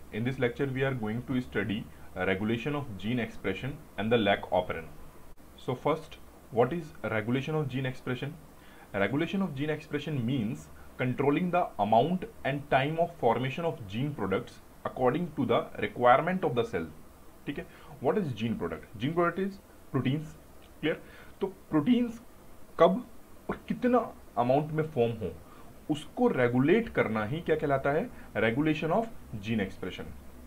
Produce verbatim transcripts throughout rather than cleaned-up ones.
In this lecture, we are going to study uh, regulation of gene expression and the lac OPERON. So first, what is regulation of gene expression? Regulation of gene expression means controlling the amount and time of formation of gene products according to the requirement of the cell. ठीक है? What is gene product? Gene product is proteins. Clear? तो proteins कब और कितना amount में form हो उसको regulate करना ही क्या कहलाता है? Regulation of gene expression.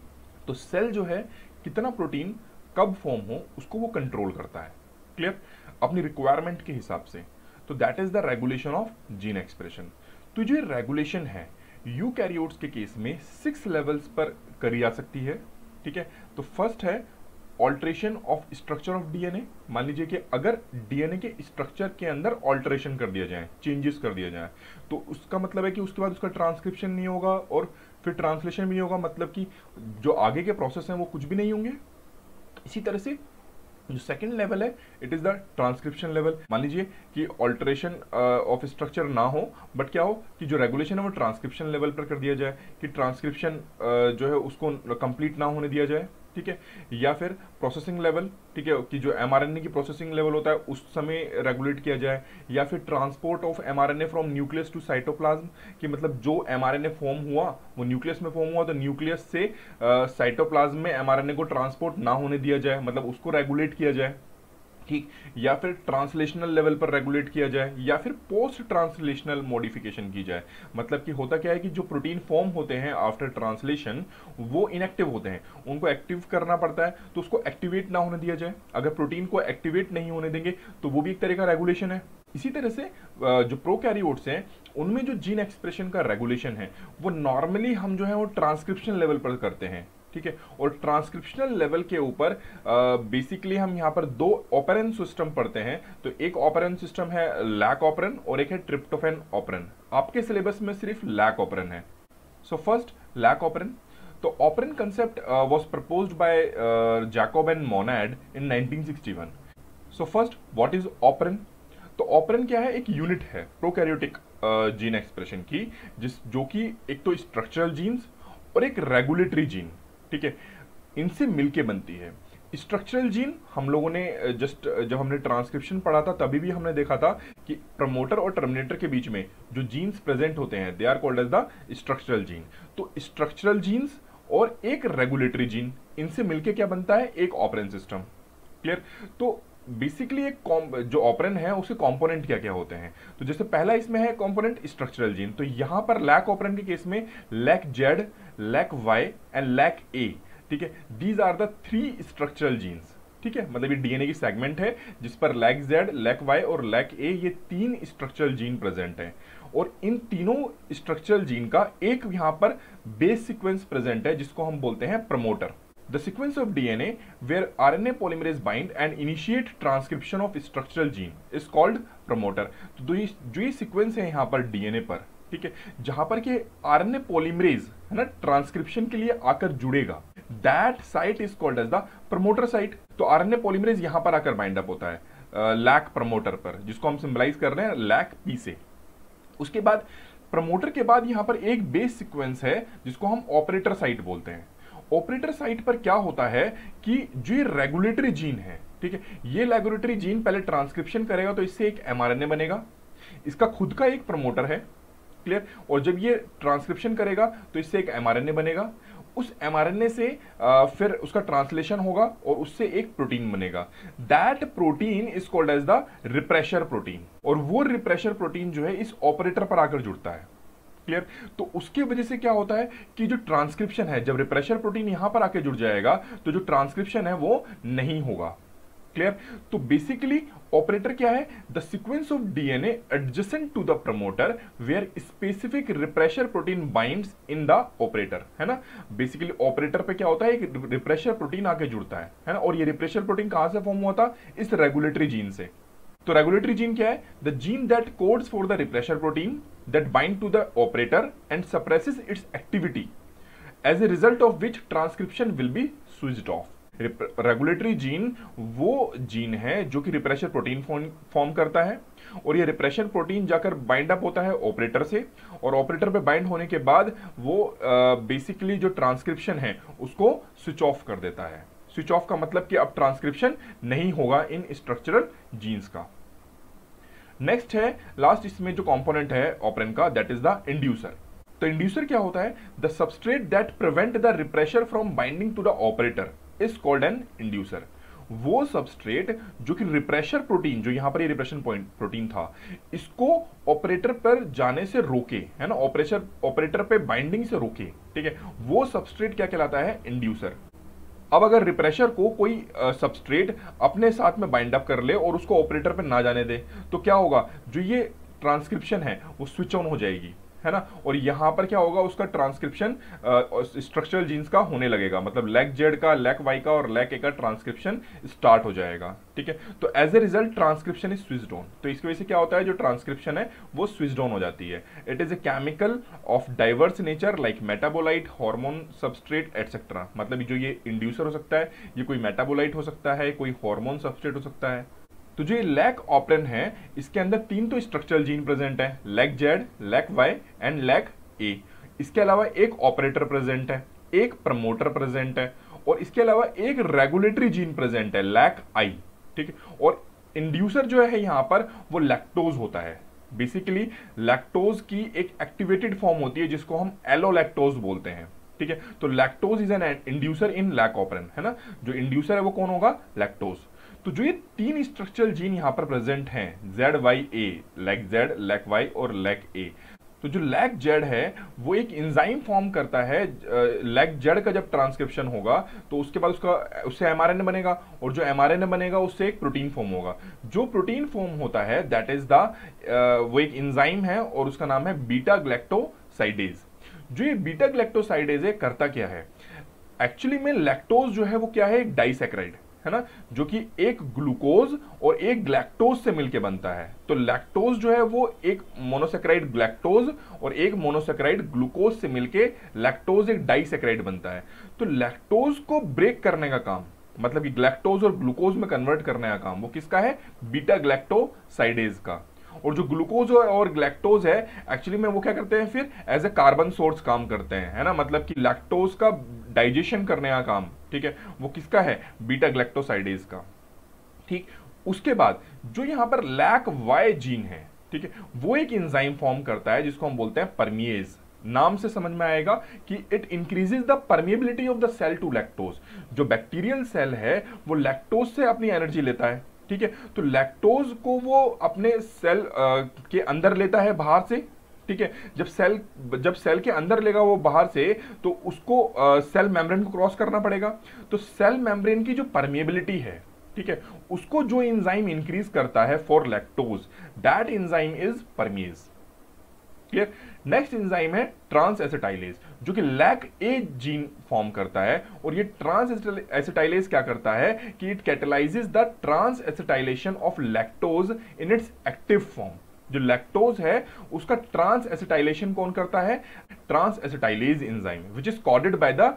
तो सेल जो है कितना प्रोटीन कब फॉर्म हो उसको वो कंट्रोल करता है. क्लियर? अपनी रिक्वायरमेंट के हिसाब से. तो that is the regulation of gene expression. तो जो रेगुलेशन है यूकैरियोट्स के केस में सिक्स लेवल्स पर करी जा सकती है. ठीक है? तो फर्स्ट है alteration of structure of DNA. मान लीजिए कि अगर डीएनए के स्ट्रक्चर के अंदर ऑल्ट्रेशन कर दिया जाए, चेंजेस कर दिया जाए, तो उसका मतलब है कि उसके बाद उसका ट्रांसक्रिप्शन नहीं होगा और फिर ट्रांसलेशन भी नहीं होगा. मतलब कि जो आगे के प्रोसेस हैं वो कुछ भी नहीं होंगे. इसी तरह से जो सेकंड लेवल है it is the transcription level. मान लीजिए कि ऑल्ट्रेशन ऑफ स्ट्रक्चर ना हो बट क्या हो कि जो रेगुलेशन है वो ट्रांसक्रिप्शन लेवल पर कर दिया जाए, कि ट्रांसक्रिप्शन uh, जो है उसको कंप्लीट ना होने दिया जाए. ठीक है? या फिर प्रोसेसिंग लेवल, ठीक है, कि जो एमआरएनए की प्रोसेसिंग लेवल होता है उस समय रेगुलेट किया जाए. या फिर transport of mRNA from nucleus to cytoplasm, कि मतलब जो एमआरएनए फॉर्म हुआ वो न्यूक्लियस में फॉर्म हुआ तो न्यूक्लियस से साइटोप्लाज्म में एमआरएनए को ट्रांसपोर्ट ना होने दिया जाए, मतलब उसको रेगुलेट किया जाए. ठीक? या फिर ट्रांसलेशनल लेवल पर रेगुलेट किया जाए, या फिर पोस्ट ट्रांसलेशनल मॉडिफिकेशन की जाए. मतलब कि होता क्या है कि जो प्रोटीन फॉर्म होते हैं आफ्टर ट्रांसलेशन वो इनएक्टिव होते हैं, उनको एक्टिव करना पड़ता है, तो उसको एक्टिवेट ना होने दिया जाए. अगर प्रोटीन को एक्टिवेट नहीं होने देंगे तो वो भी एक तरह का रेगुलेशन है. इसी तरह से जो प्रोकैरियोट्स हैं उनमें जो जीन एक्सप्रेशन का रेगुलेशन है वो नॉर्मली हम जो है वो ट्रांसक्रिप्शन लेवल पर करते हैं. ठीक है? और ट्रांसक्रिप्शनल लेवल के ऊपर बेसिकली हम यहाँ पर दो ऑपरेन सिस्टम पढ़ते हैं. तो एक ऑपरेन सिस्टम है लैक ऑपरेन और एक है ट्रिप्टोफैन ऑपरेन. आपके सिलेबस में सिर्फ लैक ऑपरेन है. So first lac operon. तो operon concept was proposed by Jacob and Monod in nineteen sixty one. So first what is operon? तो ऑपरेन क्या है? एक यूनिट है प्रोकैरियोटिक जीन एक्सप्रेशन की, जिस जो कि एक तो स्ट्रक्चरल जीन्स और एक रेगुलेटरी जीन, ठीक है, इनसे मिलके बनती है. स्ट्रक्चरल जीन हम लोगों ने जस्ट जब हमने ट्रांसक्रिप्शन पढ़ा था तभी भी हमने देखा था कि प्रमोटर और टर्मिनेटर के बीच में जो जीन्स प्रेजेंट होते हैं they are called as the structural gene. तो स्ट्रक्चरल जीन्स और एक रेगुलेटरी जीन, इनसे मिलके क्या बनता है? एक ऑपरेन सिस्टम. क्लियर? तो बेसिकली एक जो ऑपरेन है उसके कंपोनेंट क्या क्या होते हैं? तो जैसे पहला इसमें है कंपोनेंट स्ट्रक्चरल जीन. तो यहां पर लैक ऑपरेन के केस में lac Z, lac Y and lac A. ठीक है? These are the three structural genes. ठीक है? मतलब ये डीएनए की सेगमेंट है जिस पर लैक जेड, लैक वाई और लैक ए ये तीन स्ट्रक्चरल जीन प्रेजेंट है. और इन तीनों स्ट्रक्चरल जीन का एक यहां पर बेस सीक्वेंस प्रेजेंट है जिसको हम बोलते हैं promoter. The sequence of D N A where R N A polymerase bind and initiate transcription of structural gene is called promoter. तो ये जो ये सीक्वेंस है यहाँ पर डीएनए पर, ठीक है, जहां पर कि आरएनए पॉलीमरेज है ना ट्रांसक्रिप्शन के लिए आकर जुड़ेगा, that site is called as the promoter site. तो आरएनए पॉलीमरेज यहां पर आकर बाइंड अप होता है लैक प्रमोटर पर, जिसको हम सिंबलाइज कर रहे हैं लैक पी से. उसके बाद प्रमोटर के बाद यहां पर एक बेस सीक्वेंस है जिसको हम ऑपरेटर साइट बोलते हैं. ऑपरेटर साइट पर क्या होता है कि जो ये रेगुलेटरी जीन है, ठीक है, ये रेगुलेटरी जीन पहले ट्रांसक्रिप्शन करेगा तो इससे एक एमआरएनए बनेगा, इसका खुद का एक प्रमोटर है. क्लियर? और जब ये ट्रांसक्रिप्शन करेगा तो इससे एक एमआरएनए बनेगा. उस एमआरएनए से आ, फिर उसका ट्रांसलेशन होगा और उससे एक प्रोटीन बनेगा. That protein is called as the repressor protein. और वो रिप्रेशर प्रोटीन जो है इस ऑपरेटर पर आकर जुड़ता है. क्लियर? तो उसकी वजह से क्या होता है कि जो ट्रांसक्रिप्शन है, जब रिप्रेशर प्रोटीन यहां पर आके जुड़ जाएगा तो जो ट्रांसक्रिप्शन है वो नहीं होगा. क्लियर? तो बेसिकली ऑपरेटर क्या है? The sequence of DNA adjacent to the promoter where specific repressor protein binds in the operator, है ना. बेसिकली ऑपरेटर पे क्या होता है? एक रिप्रेशर प्रोटीन आके जुड़ता है, है ना. और ये रिप्रेशर प्रोटीन कहां से फॉर्म हुआ था? इस रेगुलेटरी जीन से. तो रेगुलेटरी जीन क्या है? The gene that codes for the repressor protein that bind to the operator and suppresses its activity, as a result of which transcription will be switched off. Regulatory gene वो gene है जो कि repressor protein form करता है, और ये repressor protein जाकर bind up होता है ऑपरेटर से, और ऑपरेटर पे बाइंड होने के बाद वो बेसिकली uh, जो ट्रांसक्रिप्शन है उसको स्विच ऑफ कर देता है। स्विच ऑफ का मतलब कि अब ट्रांसक्रिप्शन नहीं होगा इन स्ट्रक्चरल जीन्स का। नेक्स्ट है लास्ट इसमें जो कंपोनेंट है ऑपरेन का, दैट इज द इंड्यूसर। तो इंड्यूसर क्या होता है? The substrate that prevent the repressor from binding to the operator is called an inducer. वो सबस्ट्रेट जो कि रिप्रेशर प्रोटीन, जो यहां पर ये रिप्रेशन पॉइंट प्रोटीन था, इसको ऑपरेटर पर जाने से रोके, है ना, ऑपरेशन ऑपरेटर पे बाइंडिंग से रोके, ठीक है, वो सबस्ट्रेट क्या कहलाता है? इंड्यूसर। अब अगर रिप्रेशर को कोई सबस्ट्रेट अपने साथ में बाइंड अप कर ले और उसको ऑपरेटर पे ना जाने दे, तो क्या होगा? जो ये ट्रांसक्रिप्शन है वो स्विच ऑन हो जाएगी, है ना, और यहां पर क्या होगा? उसका ट्रांसक्रिप्शन स्ट्रक्चरल जीन्स का होने लगेगा, मतलब लैक जेड का, लैक वाई का और लैक ए का ट्रांसक्रिप्शन स्टार्ट हो जाएगा, ठीक है। तो as a result transcription is switched on. तो इसकी वजह से क्या होता है? जो ट्रांसक्रिप्शन है वो स्विच्ड ऑन हो जाती है। It is a chemical of diverse nature like metabolite, hormone, substrate etcetera. मतलब जो ये इंड्यूसर हो सकता है, ये कोई मेटाबोलाइट हो सकता है, कोई हार्मोन सबस्ट्रेट हो सकता है। तो जो ये लैक ऑपरेन है, इसके अंदर तीन तो स्ट्रक्चरल जीन प्रेजेंट है, lac Z, lac Y and lac A. इसके अलावा एक ऑपरेटर प्रेजेंट है, एक प्रमोटर प्रेजेंट है, और इसके अलावा एक रेगुलेटरी जीन प्रेजेंट है, लैक आई, ठीक है। और इंड्यूसर जो है यहां पर वो लैक्टोज होता है। बेसिकली लैक्टोज की एक एक्टिवेटेड फॉर्म होती है जिसको हम एलोलैक्टोज बोलते हैं, ठीक है। तो lactose is an inducer in lac operon, है ना। जो इंड्यूसर है वो कौन होगा? लैक्टोज। तो जो ये तीन स्ट्रक्चरल जीन यहां पर प्रेजेंट हैं, Z Y A, lac Z, lac Y और लैक ए। तो जो लैक जेड है वो एक एंजाइम फॉर्म करता है। लैक जेड का जब ट्रांसक्रिप्शन होगा तो उसके बाद उसका उससे एमआरएनए बनेगा, और जो एमआरएनए बनेगा उससे एक प्रोटीन फॉर्म होगा। जो प्रोटीन फॉर्म होता है दैट इज द वो एक एंजाइम है और उसका नाम है बीटा ग्लैक्टोसाइडेज। जो ये बीटा ग्लैक्टोसाइडेज है करता क्या है? एक्चुअली में लैक्टोज जो है वो क्या है? एक डाइसैकराइड, है ना, जो कि एक ग्लूकोज और एक ग्लैक्टोज से मिलकर बनता है। तो लैक्टोज जो है वो एक मोनोसैकराइड ग्लैक्टोज और एक मोनोसैकराइड ग्लूकोज से मिलके लैक्टोज एक डाइसैकराइड बनता है। तो लैक्टोज को ब्रेक करने का काम, मतलब कि ग्लैक्टोज और ग्लूकोज में कन्वर्ट करने का काम, वो किसका है? बीटा ग्लैक्टोसाइडेज का। और जो ग्लूकोज और ग्लैक्टोज है एक्चुअली में वो क्या करते हैं? फिर एज ए कार्बन सोर्स काम करते हैं, है ना, मतलब कि लैक्टोज का डाइजेशन करने का काम, ठीक है, वो किसका है? बीटा ग्लैक्टोसाइडेज का, ठीक। उसके बाद जो यहां पर लैक वाई जीन है, ठीक है, वो एक एंजाइम फॉर्म करता है जिसको हम बोलते हैं परमिएज। नाम से समझ में आएगा कि it increases the permeability of the cell to lactose. जो बैक्टीरियल सेल है वो लैक्टोज से अपनी एनर्जी लेता है, ठीक है। तो लैक्टोज को वो अपने सेल आ, के अंदर लेता है बाहर से, ठीक है। जब सेल जब सेल के अंदर लेगा वो बाहर से, तो उसको आ, सेल मेम्ब्रेन को क्रॉस करना पड़ेगा। तो सेल मेम्ब्रेन की जो परमिएबिलिटी है, ठीक है, उसको जो एंजाइम इंक्रीज करता है for lactose, that enzyme is permease. Clear? Next enzyme है ट्रांस एसिटाइलेज, जो कि लैक ए जीन फॉर्म करता है। और ये ट्रांस एसिटाइलेज क्या करता है कि it catalyses the trans acetylation of lactose in its active form. जो लैक्टोज है उसका ट्रांस एसिटाइलेशन कौन करता है? Trans acetylase enzyme, which is coded by the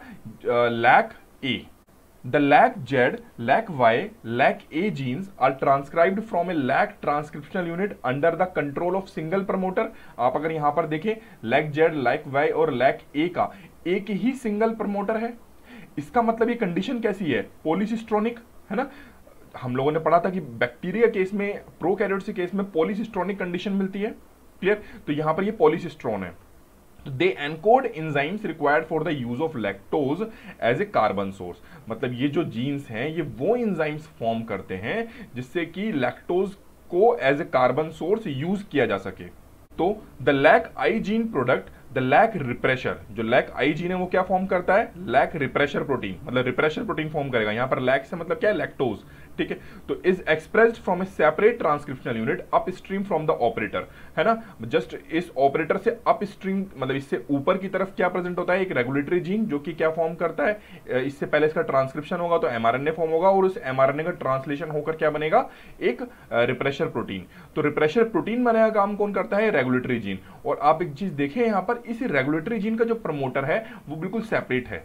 lac A. The lac Z, lac Y, lac A genes are transcribed from a lac transcriptional unit under the control of single promoter। आप अगर यहां पर देखें lac Z, lac Y और lac A का एक ही single promoter है। इसका मतलब ये कंडीशन कैसी है? पॉलीसिस्ट्रोनिक, है ना। हम लोगों ने पढ़ा था कि बैक्टीरिया केस में, प्रोकैरियोट्स के केस में पॉलीसिस्ट्रोनिक कंडीशन मिलती है, क्लियर। तो यहां पर ये पॉलीसिस्ट्रोन है। They encode enzymes required for the use of lactose as a carbon source। मतलब ये जो जीन्स हैं ये वो एंजाइम्स फॉर्म करते हैं जिससे कि लैक्टोज को as a carbon source use किया जा सके। तो the lac I gene product the lac repressor, जो लैक आई जीन है वो क्या फॉर्म करता है? लैक रिप्रेशर प्रोटीन, मतलब रिप्रेशर प्रोटीन फॉर्म करेगा। यहां पर लैक से मतलब क्या है? लैक्टोज, ठीक है। तो is expressed from a separate transcriptional unit upstream from the operator, है ना। जस्ट इस ऑपरेटर से अपस्ट्रीम, मतलब इससे ऊपर की तरफ क्या प्रेजेंट होता है? एक रेगुलेटरी जीन जो कि क्या फॉर्म करता है? इससे पहले इसका ट्रांसक्रिप्शन होगा तो एमआरएनए फॉर्म होगा, और उस एमआरएनए का ट्रांसलेशन होकर क्या बनेगा? एक रिप्रेशर प्रोटीन। तो रिप्रेशर प्रोटीन बनाने का काम कौन करता है? Regulatory gene. और आप एक चीज देखें यहां पर, इस रेगुलेटरी जीन का जो प्रमोटर है वो बिल्कुल सेपरेट है।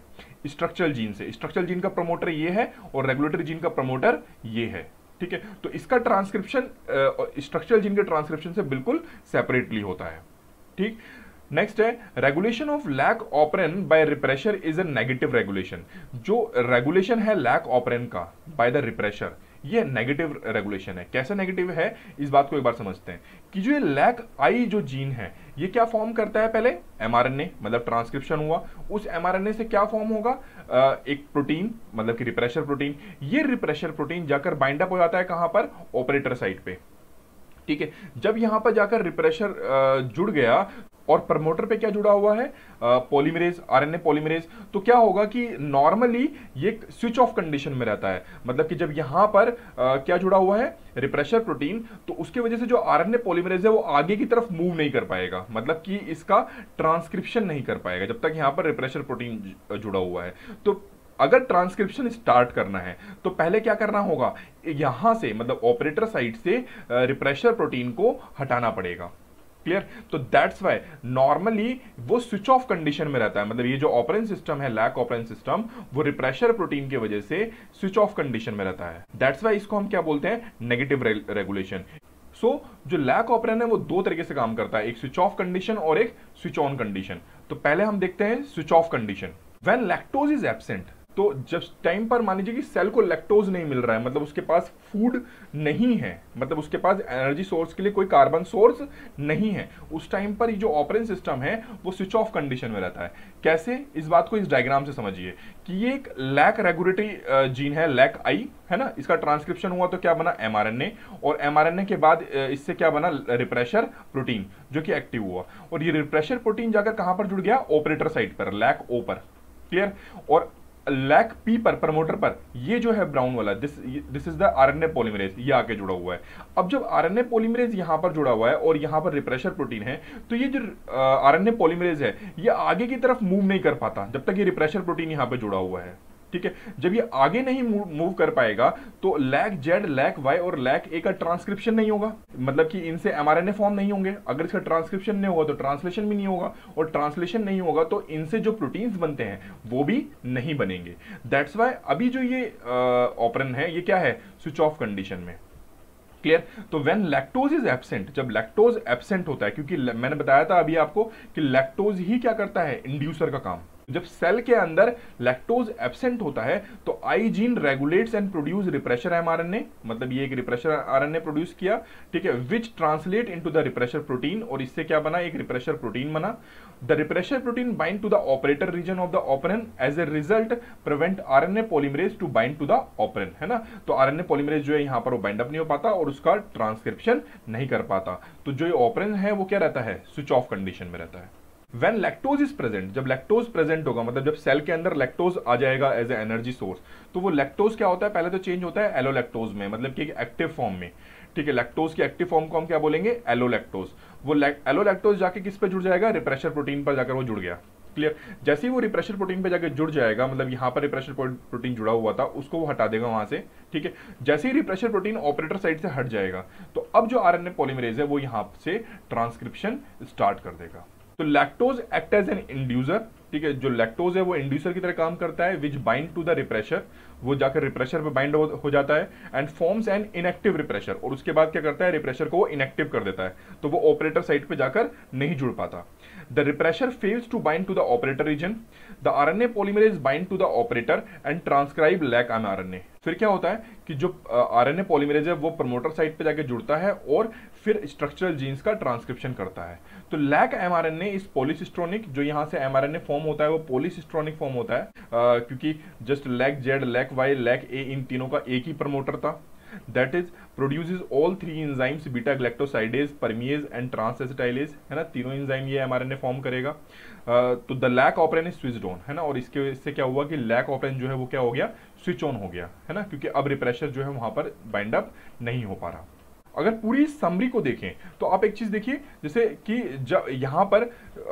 स्ट्रक्चरल जीन से। स्ट्रक्चरल जीन का प्रमोटर ये है और रेगुलेटरी जीन का प्रमोटर ये है, ठीक है। तो इसका ट्रांसक्रिप्शन स्ट्रक्चरल जीन के ट्रांसक्रिप्शन से बिल्कुल सेपरेटली होता है, ठीक। नेक्स्ट है regulation of lac operon by repressor is a negative regulation. जो रेगुलेशन है लैक ऑपरेन का बाय द रिप्रेशर, ये नेगेटिव रेगुलेशन है। कैसे नेगेटिव है इस बात को एक बार समझते हैं कि जो ये लैक आई जो जीन है ये क्या फॉर्म करता है, पहले एमआरएनए मतलब ट्रांसक्रिप्शन हुआ, उस एमआरएनए से क्या फॉर्म होगा, एक प्रोटीन मतलब कि रिप्रेशर प्रोटीन। ये रिप्रेशर प्रोटीन जाकर बाइंड अप हो जाता है कहां पर, ऑपरेटर साइट पे, ठीक है। जब यहां पर जाकर रिप्रेशर जुड़ गया और प्रमोटर पे क्या जुड़ा हुआ है, पॉलीमरेज, आरएनए पॉलीमरेज, तो क्या होगा कि नॉर्मली ये स्विच ऑफ कंडीशन में रहता है। मतलब कि जब यहां पर आ, क्या जुड़ा हुआ है, रिप्रेशर प्रोटीन, तो उसके वजह से जो आरएनए पॉलीमरेज है वो आगे की तरफ मूव नहीं कर पाएगा, मतलब कि इसका ट्रांसक्रिप्शन नहीं कर पाएगा जब तक यहां पर रिप्रेशर प्रोटीन जुड़ा हुआ है। तो अगर ट्रांसक्रिप्शन स्टार्ट करना है तो पहले क्या करना होगा, यहां से मतलब ऑपरेटर साइड से रिप्रेशर प्रोटीन को हटाना पड़ेगा, क्लियर। तो दैट्स वाई नॉर्मली वो स्विच ऑफ कंडीशन में रहता है, मतलब ये जो ऑपरेंट सिस्टम है लैक ऑपरेंट सिस्टम, वो रिप्रेशर प्रोटीन की वजह से स्विच ऑफ कंडीशन में रहता है। दैट्स वाई इसको हम क्या बोलते हैं, नेगेटिव रेगुलेशन। सो so, जो लैक ऑपरेन है वो दो तरीके से काम करता है, एक स्विच ऑफ कंडीशन और एक स्विच ऑन कंडीशन। तो पहले हम देखते हैं switch off condition. When lactose is absent, तो जब टाइम पर मान लीजिए कि सेल को लैक्टोज नहीं मिल रहा है, मतलब उसके पास फूड नहीं है, मतलब उसके पास एनर्जी सोर्स के लिए कोई कार्बन सोर्स नहीं है, उस टाइम पर ये जो ऑपरेंट सिस्टम है वो स्विच ऑफ कंडीशन में रहता है। कैसे, इस बात को इस डायग्राम से समझिए कि ये एक लैक रेगुलेटरी जीन है, लैक आई है ना, इसका ट्रांसक्रिप्शन हुआ तो क्या बना, एमआरएनए, और एमआरएनए के बाद इससे क्या बना, रिप्रेशर प्रोटीन जो कि एक्टिव हुआ, और ये रिप्रेशर प्रोटीन जाकर कहां पर जुड़ गया, ऑपरेटर साइट पर, लैक ओ पर, क्लियर। और लैक पी पर, प्रमोटर पर, ये जो है ब्राउन वाला, this this is the RNA polymerase, ये आके जुड़ा हुआ है। अब जब आरएनए पॉलीमरेज यहां पर जुड़ा हुआ है और यहां पर रिप्रेशर प्रोटीन है, तो ये जो आरएनए पॉलीमरेज है ये आगे की तरफ मूव नहीं कर पाता जब तक ये रिप्रेशर प्रोटीन यहां पर जुड़ा हुआ है, ठीक है। जब ये आगे नहीं मूव कर पाएगा तो लैक जेड, लैक वाई और लैक ए का ट्रांसक्रिप्शन नहीं होगा, मतलब कि इनसे एमआरएनए फॉर्म नहीं होंगे। अगर इसका ट्रांसक्रिप्शन नहीं होगा तो ट्रांसलेशन भी नहीं होगा, और ट्रांसलेशन नहीं होगा तो इनसे जो प्रोटीन्स बनते हैं वो भी नहीं बनेंगे। दैट्स वाई अभी जो ये ऑपरेन है ये क्या है, स्विच ऑफ कंडीशन में, क्लियर। तो व्हेन लैक्टोज इज एब्सेंट, जब लैक्टोज एब्सेंट होता है, क्योंकि मैंने बताया था अभी आपको कि लैक्टोज ही क्या करता है, इंड्यूसर का काम। जब सेल के अंदर लैक्टोज एब्सेंट होता है तो I gene regulates and produce repressor mRNA, मतलब ये एक रिप्रेशर आरएनए प्रोड्यूस किया, ठीक है, which translate into the repressor protein, और इससे क्या बना, एक रिप्रेशर प्रोटीन बना। The repressor protein bind to the operator region of the operon, as a result prevent RNA polymerase to bind to the operon, है ना। तो आरएनए पॉलीमरेज जो है यहाँ पर वो बाइंड अप नहीं हो पाता और उसका ट्रांसक्रिप्शन नहीं कर पाता। तो जो ऑपरेन है वो क्या रहता है, स्विच ऑफ कंडीशन में रहता है। When lactose is present, जब लैक्टोज प्रेजेंट होगा, मतलब जब सेल के अंदर लैक्टोज आ जाएगा एज ए एनर्जी सोर्स, तो वो लैक्टोज क्या होता है, पहले तो चेंज होता है एलोलैक्टोज में, मतलब कि एक एक्टिव फॉर्म में, ठीक है। लैक्टोज की एक्टिव फॉर्म को हम क्या बोलेंगे, एलोलैक्टोज। वो एलोलैक्टोज जाके किस पे जुड़ जाएगा, रिप्रेशर प्रोटीन पर जाकर वो जुड़ गया, क्लियर। जैसे ही वो रिप्रेशर प्रोटीन पे जाकर जुड़ जाएगा, मतलब यहाँ पर रिप्रेशर प्रोटीन जुड़ा हुआ था उसको वो हटा देगा वहां से, ठीक है। जैसे ही रिप्रेशर प्रोटीन ऑपरेटर साइड से हट जाएगा तो अब जो आरएनए पॉलीमरेज है वो यहाँ से ट्रांसक्रिप्शन स्टार्ट कर देगा। तो lactose act as an inducer, ठीक है, जो लैक्टोज है वो इंड्यूसर की तरह काम करता है, which bind to the repressor, वो जाकर रिप्रेशर पे बाइंड हो, हो जाता है, and forms an inactive repressor, और उसके बाद क्या करता है, रिप्रेशर को वो इनएक्टिव कर देता है, तो वो ऑपरेटर साइट पे जाकर नहीं जुड़ पाता। The repressor fails to bind to the operator region, the RNA polymerase bind to the operator and transcribe lac mRNA. फिर क्या होता है कि जो आरएनए पॉलीमरेज है वो प्रमोटर साइट पे जाके जुड़ता है और फिर स्ट्रक्चरल जीन्स का ट्रांसक्रिप्शन करता है। तो लैक एमआरएनए इस पॉलीसिस्ट्रोनिक, जो यहाँ से एमआरएनए फॉर्म होता है वो पॉलीसिस्ट्रोनिक फॉर्म होता है, आ, क्योंकि just lac Z, lac Y, lac A, इन तीनों का एक ही प्रमोटर था। That is produces all three enzymes beta galactosidase, permease and transacetylase, है ना, तीनों एंजाइम ये एमआरएनए फॉर्म करेगा। uh, तो the lac operon is switched on, है ना, और इसके इससे क्या हुआ कि लैक ऑपरेन जो है वो क्या हो गया, स्विच ऑन हो गया, है ना, क्योंकि अब रिप्रेशर जो है वहां पर बाइंड अप नहीं हो पा रहा। अगर पूरी समरी को देखें तो आप एक चीज देखिए, जैसे कि जब यहाँ पर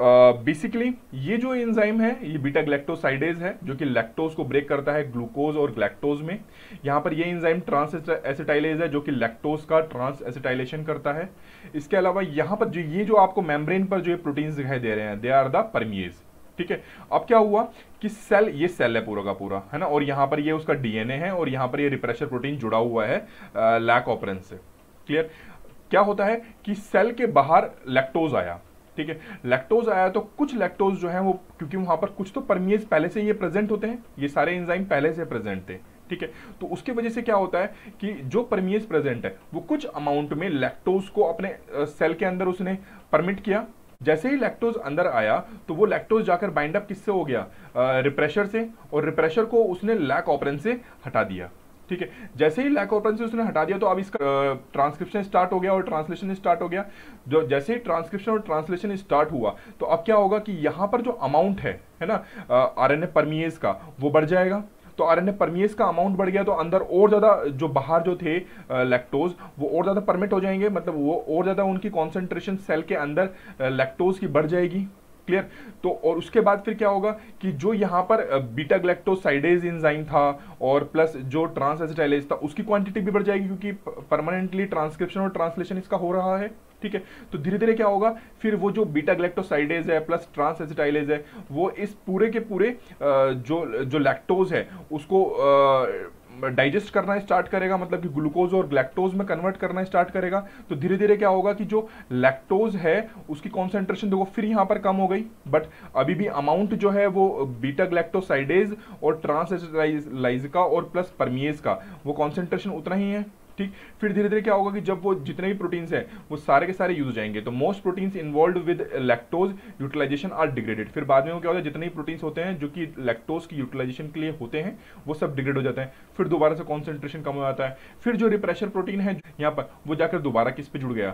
बेसिकली ये जो एंजाइम है ये बीटा ग्लैक्टोसाइडेज है जो कि लैक्टोज को ब्रेक करता है ग्लूकोज और ग्लैक्टोज में। यहाँ पर ये एंजाइम ट्रांस एसिटाइलेज है जो कि लैक्टोज का ट्रांस एसिटाइलेशन करता है। इसके अलावा यहाँ पर जो ये जो आपको मेम्ब्रेन पर जो प्रोटीन्स दिखाई दे रहे हैं, दे आर द परमिएज, ठीक है। अब क्या हुआ कि सेल, ये सेल है पूरा का पूरा, है ना, और यहाँ पर ये उसका डीएनए है और यहाँ पर ये रिप्रेशर प्रोटीन जुड़ा हुआ है लैक ऑपरेन से। क्लियर। क्या होता है कि सेल के बाहर लैक्टोज आया, ठीक है, लैक्टोज आया तो कुछ लैक्टोज जो है वो, क्योंकि वहां पर कुछ तो परमिएज पहले से ये प्रेजेंट होते हैं, ये सारे एंजाइम पहले से प्रेजेंट थे, ठीक है, तो उसकी वजह से क्या होता है कि जो परमिएज प्रेजेंट है वो कुछ अमाउंट में लैक्टोज को अपने सेल के अंदर उसने परमिट किया। जैसे ही लैक्टोज अंदर आया तो वो लैक्टोज जाकर बाइंड अप किससे हो गया, रिप्रेशर से, और रिप्रेशर को उसने लैक ऑपरेन से हटा दिया, ठीक है। जैसे ही लैक ऑपरेन से उसने हटा दिया तो अब इसका ट्रांसक्रिप्शन स्टार्ट हो गया और ट्रांसलेशन स्टार्ट हो गया। जो जैसे ही ट्रांसक्रिप्शन और ट्रांसलेशन स्टार्ट हुआ तो अब क्या होगा कि यहां पर जो अमाउंट है है ना आरएनए परमिएज का, वो बढ़ जाएगा। तो आरएनए परमिएज का अमाउंट बढ़ गया तो अंदर और ज्यादा जो बाहर जो थे लैक्टोज वो और ज्यादा परमिट हो जाएंगे, मतलब वो और ज्यादा उनकी कॉन्सेंट्रेशन सेल के अंदर लैक्टोज की बढ़ जाएगी। क्लियर। तो और उसके बाद फिर क्या होगा कि जो यहाँ पर बीटा ग्लैक्टोसाइडेज एंजाइम था और प्लस जो ट्रांस एसिटाइलेज था उसकी क्वांटिटी भी बढ़ जाएगी, क्योंकि परमानेंटली ट्रांसक्रिप्शन और ट्रांसलेशन इसका हो रहा है, ठीक है। तो धीरे धीरे क्या होगा, फिर वो जो बीटा ग्लैक्टोसाइडेज है प्लस ट्रांस एसिटाइलेज है वो इस पूरे के पूरे जो जो लैक्टोज है उसको डाइजेस्ट करना स्टार्ट करेगा, मतलब कि ग्लूकोज और ग्लैक्टोज में कन्वर्ट करना स्टार्ट करेगा। तो धीरे धीरे क्या होगा कि जो लैक्टोज है उसकी कॉन्सेंट्रेशन देखो फिर यहां पर कम हो गई, बट अभी भी अमाउंट जो है वो बीटा ग्लैक्टोसाइडेज और ट्रांस एसिटाइलेज का और प्लस परमिएज का वो कॉन्सेंट्रेशन उतना ही है, ठीक। फिर धीरे धीरे क्या होगा कि जब वो जितने भी प्रोटीन्स हैं वो सारे के सारे यूज हो जाएंगे, तो most proteins involved with lactose utilization are degraded. फिर बाद में वो क्या होता है, जितने भी प्रोटीन्स होते हैं जो कि लैक्टोज की यूटिलाइजेशन के लिए होते हैं वो सब डिग्रेड हो जाते हैं, फिर दोबारा से कॉन्सेंट्रेशन कम हो जाता है। फिर जो रिप्रेशर प्रोटीन है यहाँ पर वो जाकर दोबारा किस पे जुड़ गया,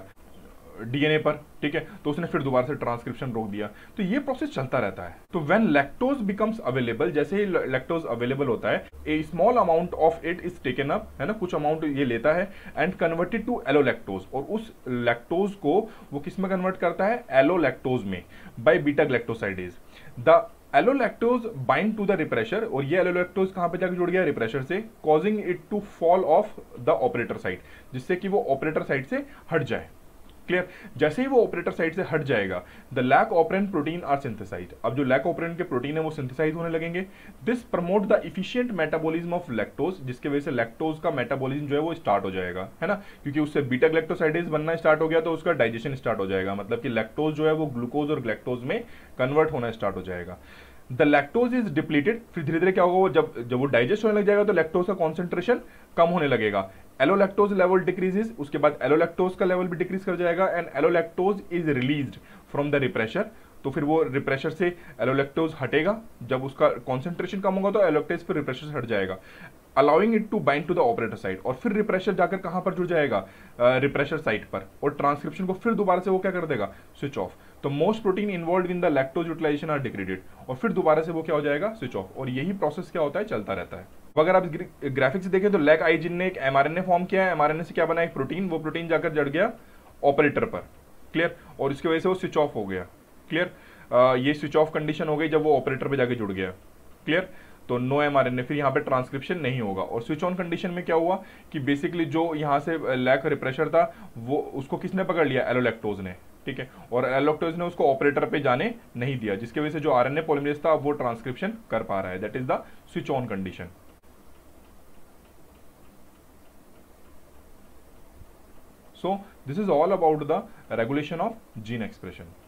डीएनए पर, ठीक है, तो उसने फिर दोबारा से ट्रांसक्रिप्शन रोक दिया। तो ये प्रोसेस चलता रहता है। तो व्हेन लैक्टोज बिकम्स अवेलेबल, जैसे ही लैक्टोज अवेलेबल होता है, a small amount of it is taken up, है ना, कुछ अमाउंट ये लेता है एंड कन्वर्टेड टू एलोलैक्टोज, और उस लैक्टोज को वो किस में कन्वर्ट करता है, एलोलैक्टोज में, by beta galactosidase. The allolactose bind to the repressor, और ये एलोलैक्टोज कहां पे जाकर जुड़ गया, रिप्रेशर से, causing it to fall off the operator site, जिससे कि वो ऑपरेटर साइट से हट जाए। क्लियर। जैसे ही वो ऑपरेटर साइड से हट जाएगा the lac operon protein are synthesized, अब जो लैक ऑपरेन के प्रोटीन है वो सिंथेसाइज होने लगेंगे। This promote the efficient metabolism of lactose, जिसके वजह से लैक्टोज का मेटाबॉलिज्म जो है वो स्टार्ट हो जाएगा, है ना, क्योंकि उससे बीटा ग्लैक्टोसाइडेज बनना स्टार्ट हो गया तो उसका डाइजेशन स्टार्ट हो जाएगा, मतलब कि लैक्टोज जो है वो ग्लूकोज और ग्लैक्टोज में कन्वर्ट होना स्टार्ट हो जाएगा। द लैक्टोज इज डिप्लीटेड, फिर धीरे धीरे क्या होगा, वो जब जब वो डाइजेस्ट होने लग जाएगा तो लैक्टोज का कॉन्सेंट्रेशन कम होने लगेगा, एलोलैक्टोज लेवल डिक्रीजेस, उसके बाद एलोलैक्टोज का लेवल भी डिक्रीज कर जाएगा and allolactose is released from the repressor, तो फिर वो रिप्रेशर से एलोलैक्टोज हटेगा, जब उसका कॉन्सेंट्रेशन कम होगा तो एलोलैक्टोज फिर रिप्रेशर से हट जाएगा, allowing it to bind to the operator site, और फिर रिप्रेशर जाकर कहां पर जुड़ जाएगा, रिप्रेशर साइट पर, और ट्रांसक्रिप्शन को फिर दोबारा से वो क्या कर देगा, स्विच ऑफ। तो most protein involve in the lactose utilization are degraded, और फिर दोबारा से वो क्या हो जाएगा, स्विच ऑफ, और यही प्रोसेस क्या होता है, चलता रहता है। अगर आप ग्राफिक्स देखें तो लैक आइजिन ने एक एमआरएनए फॉर्म किया है, एमआरएनए से क्या बना, एक प्रोटीन, वो प्रोटीन जाकर जड़ गया ऑपरेटर पर, क्लियर, और इसकी वजह से वो स्विच ऑफ हो गया, क्लियर। ये स्विच ऑफ कंडीशन हो गई जब वो ऑपरेटर पे जाके जुड़ गया, क्लियर। तो नो एमआरएनए, फिर यहाँ पे ट्रांसक्रिप्शन नहीं होगा, और स्विच ऑन कंडीशन में क्या हुआ कि बेसिकली जो यहाँ से लैक रिप्रेशर था वो उसको किसने पकड़ लिया, एलोलैक्टोज ने, ठीक है, और एलोलैक्टोज ने उसको ऑपरेटर पे जाने नहीं दिया, जिसकी वजह से जो आरएनए पॉलीमरेज था वो ट्रांसक्रिप्शन कर पा रहा है, that is the switch on condition. So this is all about the regulation of gene expression.